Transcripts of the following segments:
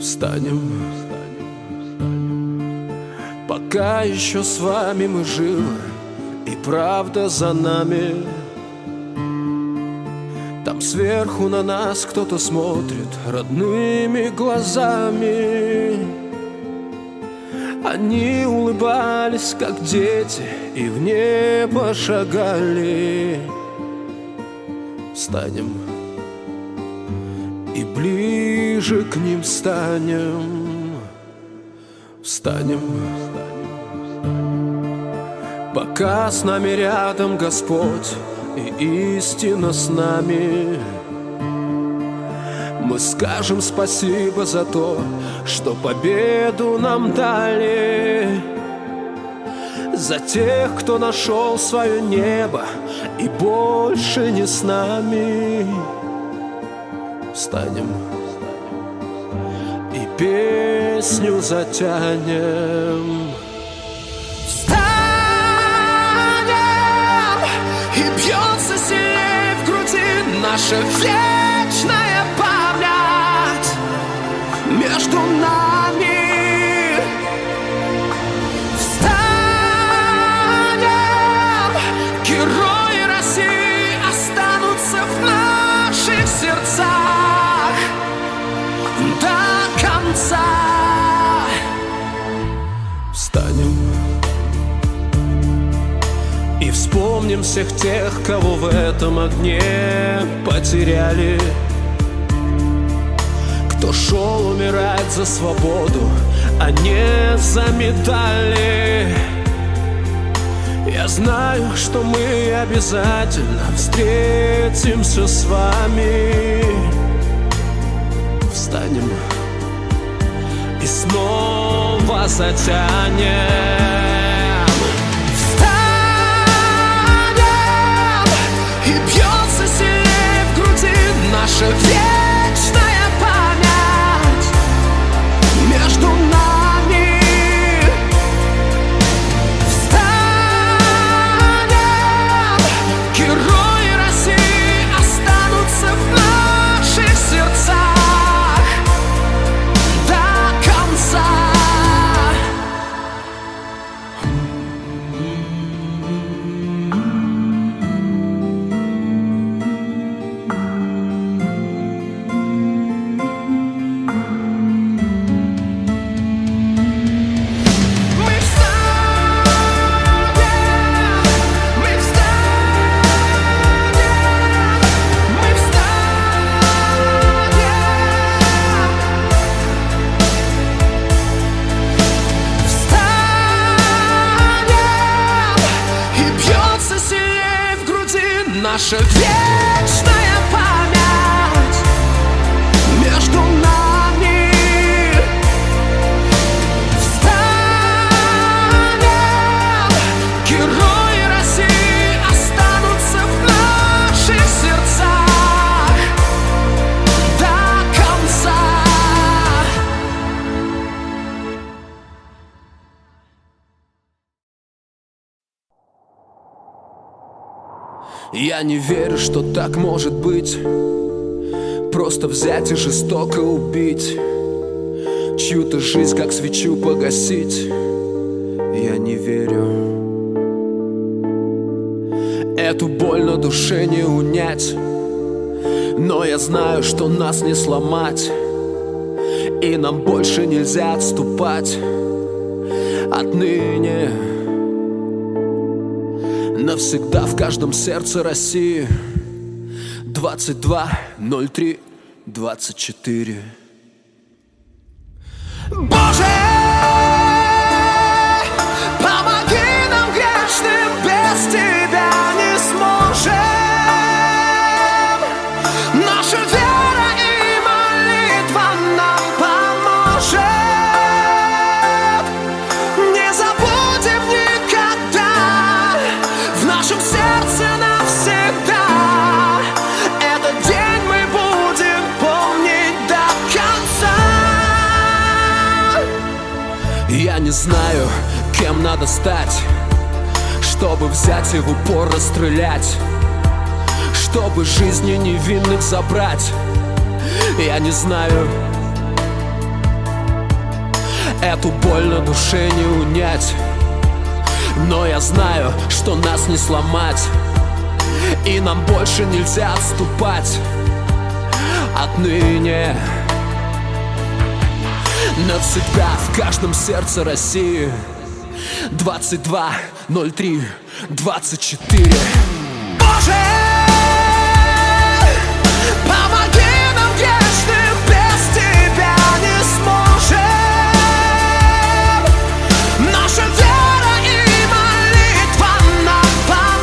Встанем, пока еще с вами мы живы, и правда за нами. Там сверху на нас кто-то смотрит родными глазами. Они улыбались, как дети, и в небо шагали. Встанем и ближе к ним станем. Встанем, пока с нами рядом Господь и истина с нами. Мы скажем спасибо за то, что победу нам дали, за тех, кто нашел свое небо и больше не с нами. Встанем и песню затянем. Встанем, и бьется сильнее в груди наша вечная память между нами. Встанем, герои России останутся в наших сердцах до конца. Встанем и вспомним всех тех, кого в этом огне потеряли, кто шел умирать за свободу, а не за медали. Я знаю, что мы обязательно встретимся с вами. Встанем и снова затянем. Наша вечная память между нами. Встанем, герои России останутся в наших сердцах до конца. Наша вечная память между нами. Встанем, герои России останутся в наших сердцах до конца. Я не верю, что так может быть. Просто взять и жестоко убить, чью-то жизнь, как свечу, погасить. Я не верю. Эту боль на душе не унять, но я знаю, что нас не сломать, и нам больше нельзя отступать. Отныне навсегда в каждом сердце России. 22.03.24. Боже, помоги нам грешным, без Тебя не сможем. Наша вера и молитва нам поможет. Не забудем никогда, в нашем сердце навсегда. Этот день мы будем помнить до конца. Я не знаю, кем надо стать, чтобы взять и в упор расстрелять, чтобы жизни невинных забрать. Я не знаю, Эту боль на душе не унять, но я знаю, что нас не сломать, и нам больше нельзя отступать отныне. Навсегда в каждом сердце России. 22.03.24. Боже, помоги нам, грешным, без тебя не сможем. Наша вера и молитва нам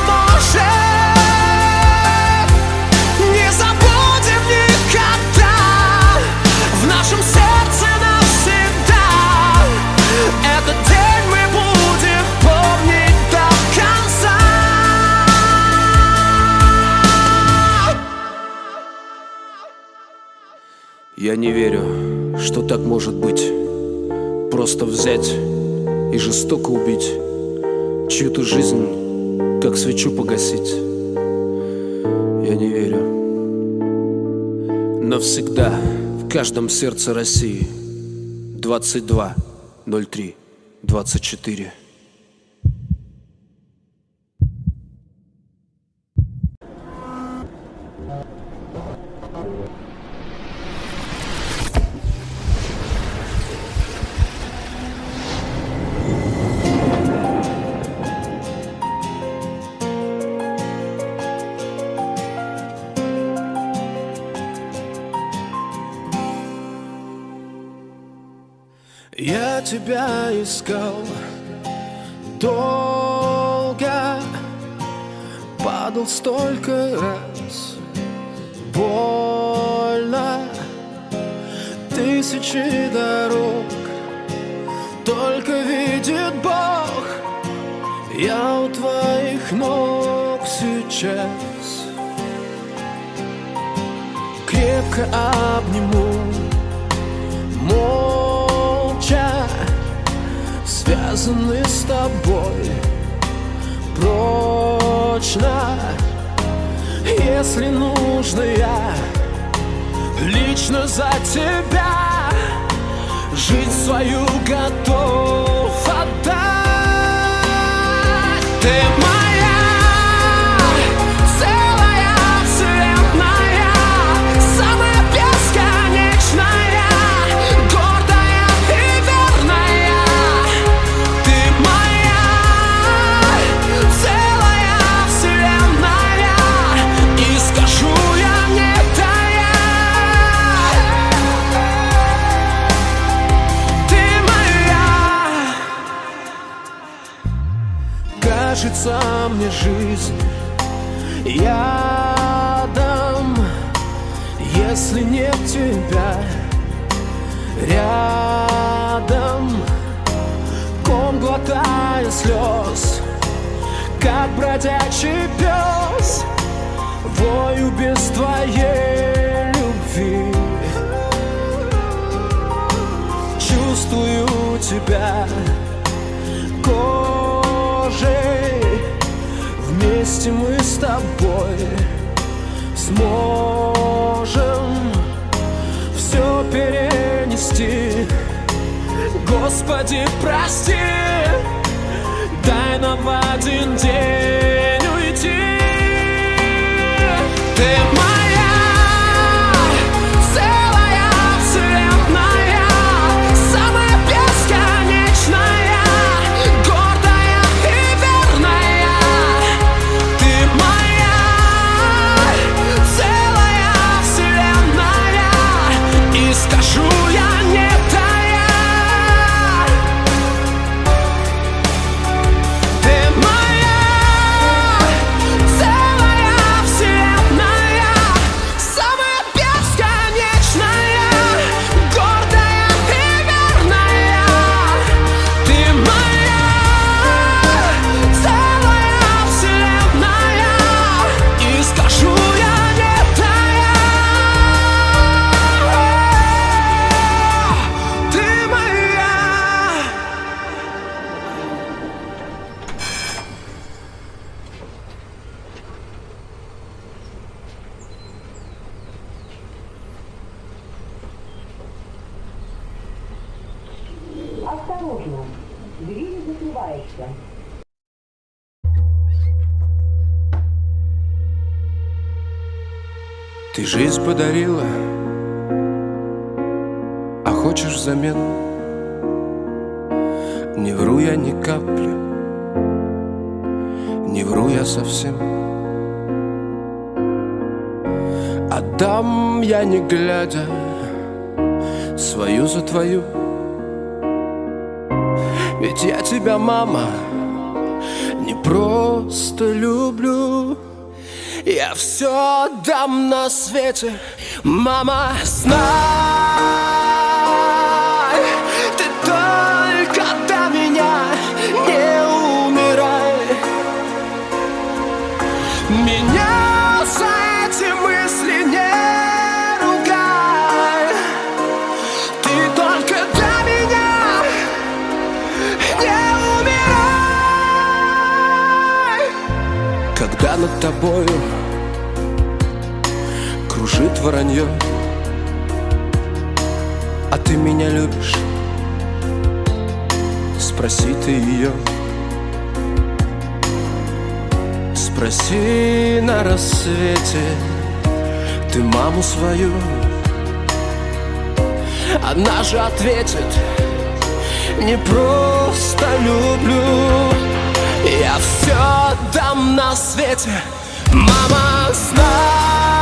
поможет. Не забудем никогда, в нашем сердце навсегда. Этот день мы будем помнить до конца. Я не верю, что так может быть. Просто взять и жестоко убить чью-то жизнь, как свечу погасить. Я не верю. Навсегда в каждом сердце России. 22.03.24. Я тебя искал долго, падал столько раз, больно, тысячи дорог, только видит Бог. Я у твоих ног сейчас, крепко обниму, связаны с тобой прочно. Если нужно, я лично за тебя жизнь свою готов отдать. Ты моя целая вселенная, самая бесконечная, гордая и верная. Ты моя целая вселенная, и скажу я не тая. Ты моя. Кажется мне жизнь ядом, если нет тебя рядом. Ком глотая слез, как бродячий пес, вою без твоей любви. Чувствую тебя кожей, вместе мы с тобой сможем все перенести. Господи, прости, дай нам в один день уйти. Ты моя целая вселенная, самая бесконечная, гордая и верная. Ты моя целая вселенная, и скажу я не тая. Ты моя. открывается. Ты жизнь подарила, а хочешь взамен? Не вру я ни капли, не вру я совсем. Отдам я не глядя свою за твою. Ведь я тебя, мама, не просто люблю. Я все отдам на свете, мама, знай. Ты только до меня не умирай. Меня за эти мысли не ругай. Ты только до меня не умирай. Когда над тобою кружит воронье, а ты меня любишь, спроси ты ее. Спроси на рассвете ты маму свою. Она же ответит: не просто люблю. Я все отдам на свете, мама, знай.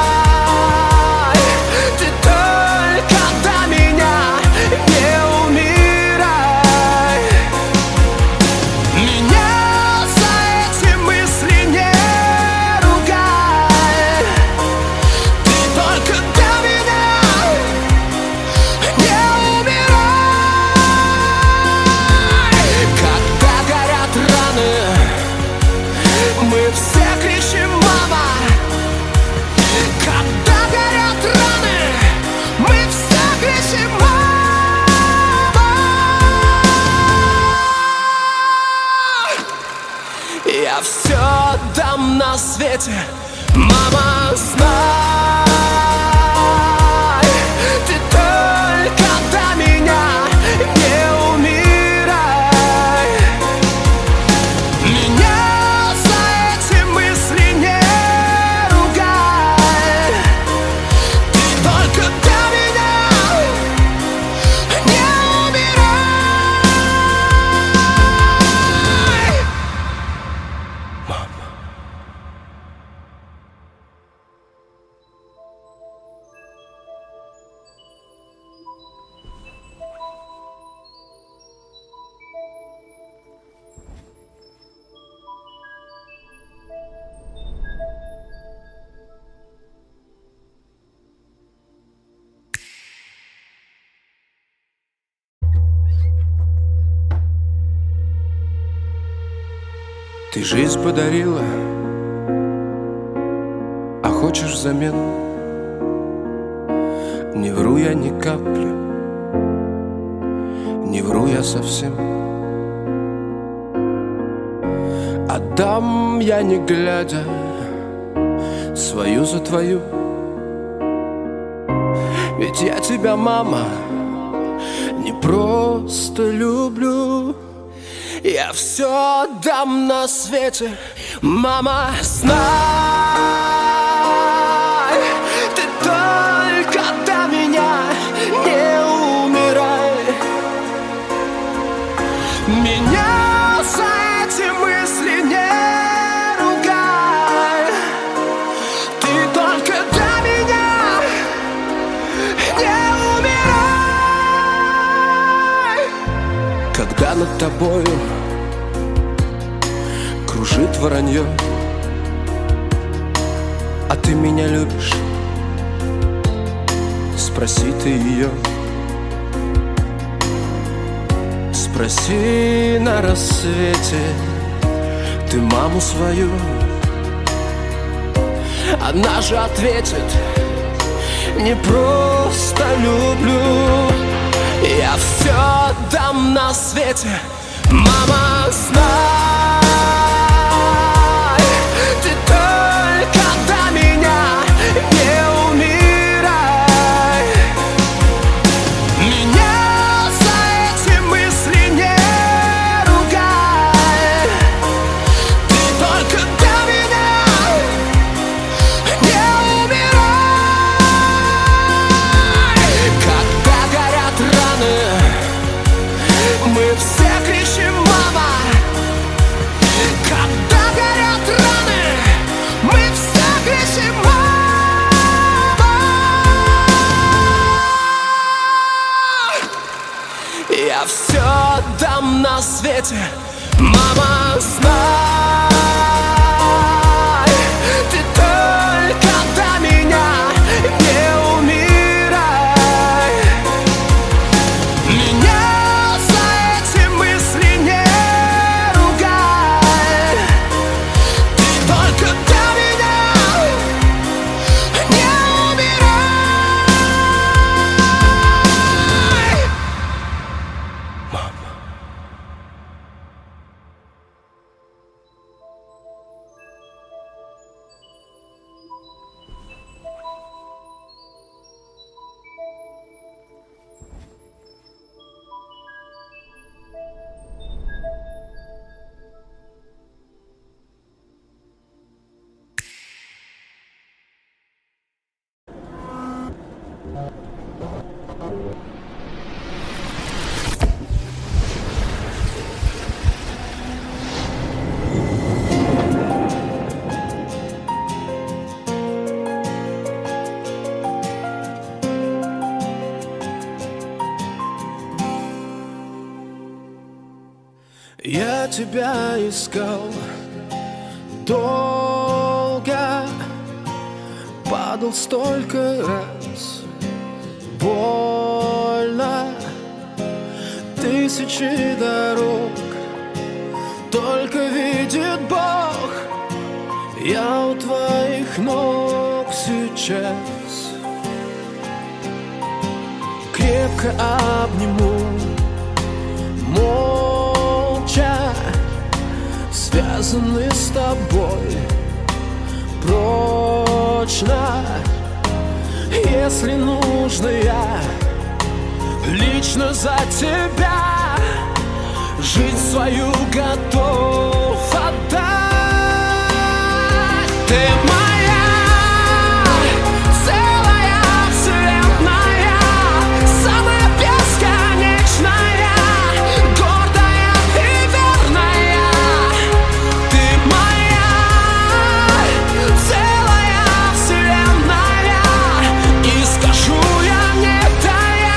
Ты только до меня не умирай. Меня за эти мысли не ругай. Ты только до меня не умирай. Когда горят раны, мы все кричим: мама! Когда горят раны, мы все кричим: мама! Я все отдам на свете, мама, знай. Ты только до меня не умирай. Меня за эти мысли не ругай. Ты только до меня не умирай. Мама. Ты жизнь подарила, а хочешь взамен? Не вру я ни капли, не вру я совсем. Отдам я не глядя свою за твою. Ведь я тебя, мама, не просто люблю. Я все отдам на свете, мама, знай. Ты только до меня не умирай. Меня за эти мысли не ругай. Ты только до меня не умирай. Когда над тобою кружит воронье, а ты меня любишь, спроси ты ее. Спроси на рассвете ты маму свою. Она же ответит: не просто люблю. Я все отдам на свете, мама, знай. Ты только до меня не умирай. Меня за эти мысли не ругай. на свете. Мама, знай, ты только до меня не умирай. Меня за эти мысли не ругай. Ты только до меня не умирай. Мама. Я тебя искал долго, падал столько раз, больно, тысячи дорог, только видит Бог. Я у твоих ног сейчас, крепко обниму, молча связаны с тобой прочно. Если нужно, я лично за тебя жизнь свою готов отдать. Ты моя целая вселенная, самая бесконечная, гордая и верная. Ты моя целая вселенная, и скажу я не тая.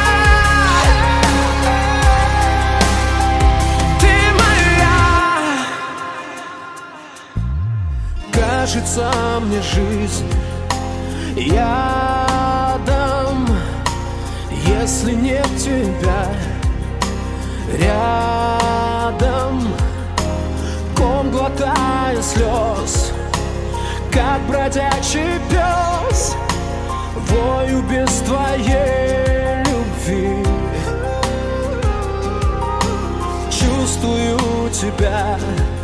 Ты моя. Кажется мне жизнь ядом, если нет тебя рядом. Ком глотая слез, как бродячий пес, вою без твоей любви. Чувствую тебя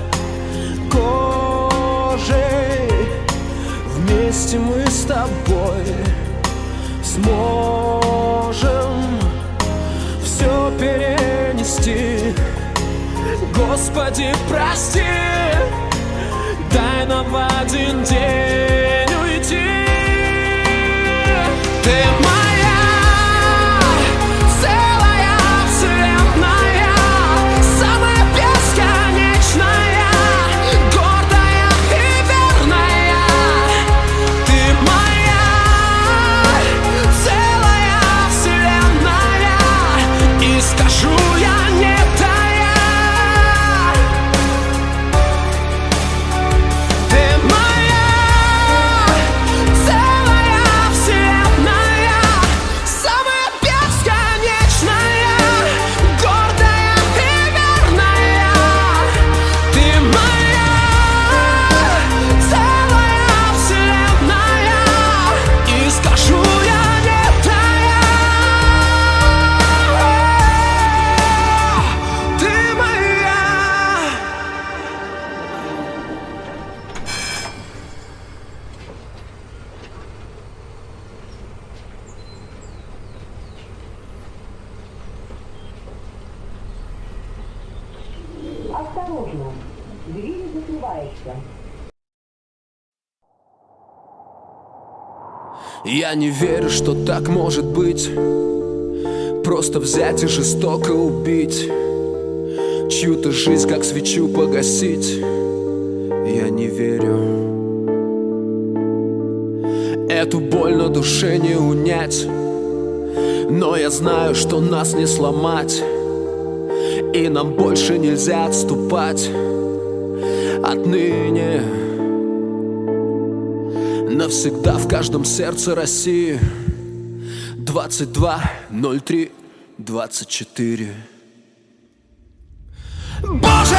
кожей, вместе мы с тобой сможем все перенести. Господи, прости, дай нам в один день уйти. Ты моя целая вселенная, самая бесконечная, гордая и верная. Ты моя целая вселенная, и скажу я не тая. Ты моя целая вселенная, самая бесконечная, гордая и верная. Ты моя целая вселенная, и скажу я не тая. Ты моя. Осторожно, дверь закрывается. Я не верю, что так может быть. Просто взять и жестоко убить, чью-то жизнь, как свечу, погасить. Я не верю. Эту боль на душе не унять, но я знаю, что нас не сломать. и нам больше нельзя отступать. Отныне навсегда в каждом сердце России. 22.03.24. Боже,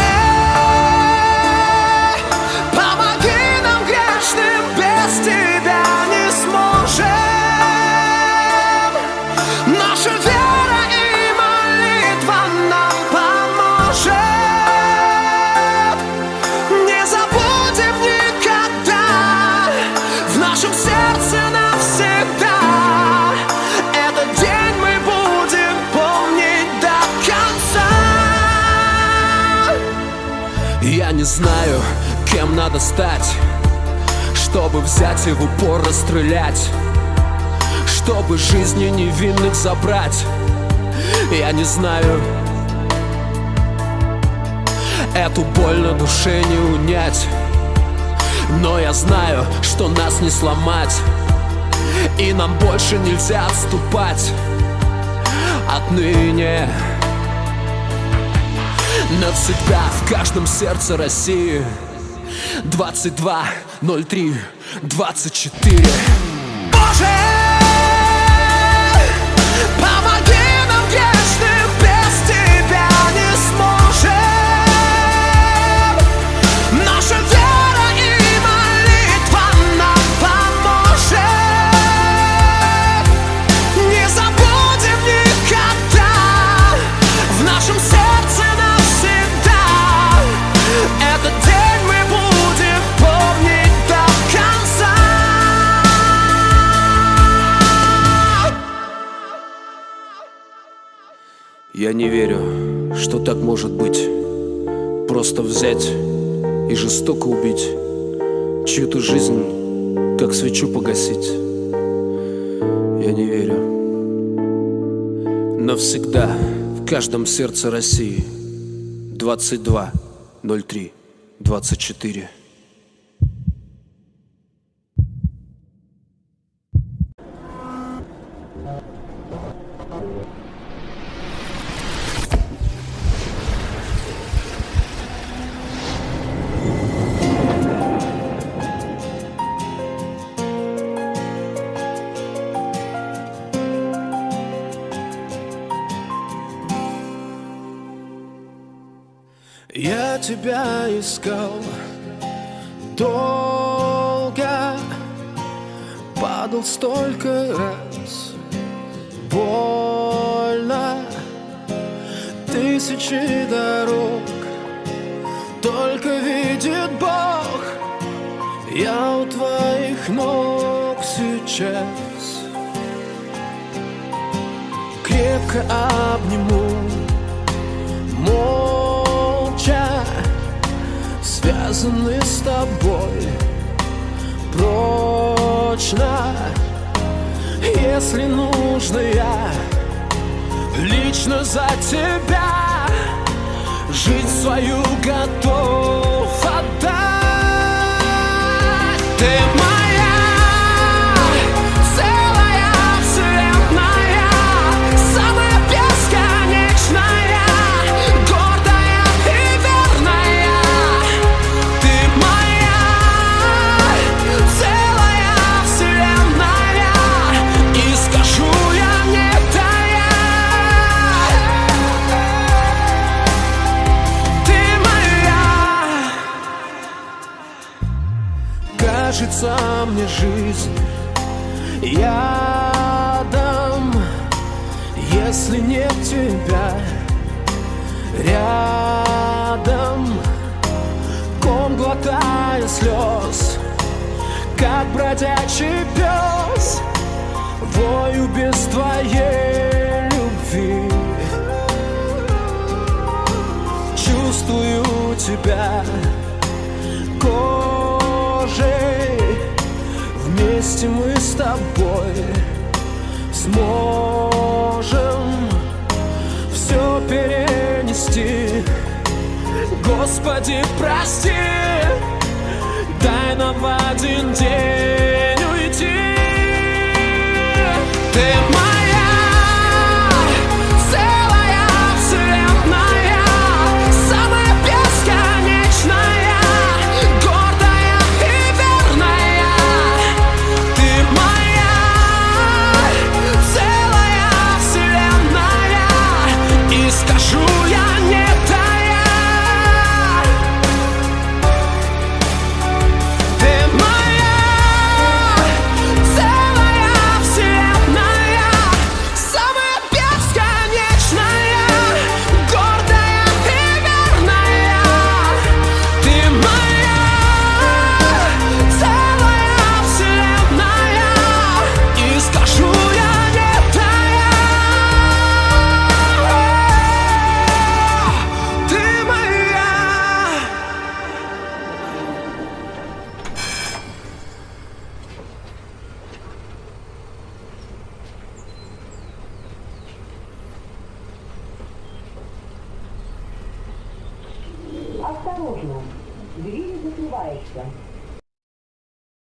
помоги нам, грешным, без Тебя не сможем. Наша вера и молитва нам поможет. Не забудем никогда, в нашем сердце навсегда. Этот день мы будем помнить до конца. Я не знаю, кем надо стать, чтобы взять и в упор расстрелять, чтобы жизни невинных забрать. Я не знаю, эту боль на душе не унять, но я знаю, что нас не сломать, и нам больше нельзя отступать. Отныне навсегда в каждом сердце России. 22.03.24. Боже, помоги нам, грешным, без Тебя не сможем. Наша вера и молитва нам поможет. Не забудем никогда, в нашем сердце навсегда. Этот день мы будем помнить до конца. Я не верю, что так может быть. Просто взять и жестоко убить, чью-то жизнь, как свечу погасить. Я не верю. Навсегда в каждом сердце России. 22.03.24. Я тебя искал долго, падал столько раз, больно, тысячи дорог, только видит Бог. Я у твоих ног сейчас, крепко обниму, связаны с тобой прочно. Если нужно, я лично за тебя жизнь свою готов отдать. Ты моя целая вселенная, самая бесконечная, гордая и верная. Ты моя целая вселенная, и скажу я не тая. Ты моя. Кажется мне жизнь ядом, если нет тебя рядом. Ком глотая слез, как бродячий пес, вою без твоей любви. Чувствую тебя кожей, вместе мы с тобой сможем все перенести. Господи, прости, дай нам в один день уйти. Ты моя целая вселенная, Осторожно, двери закрываются.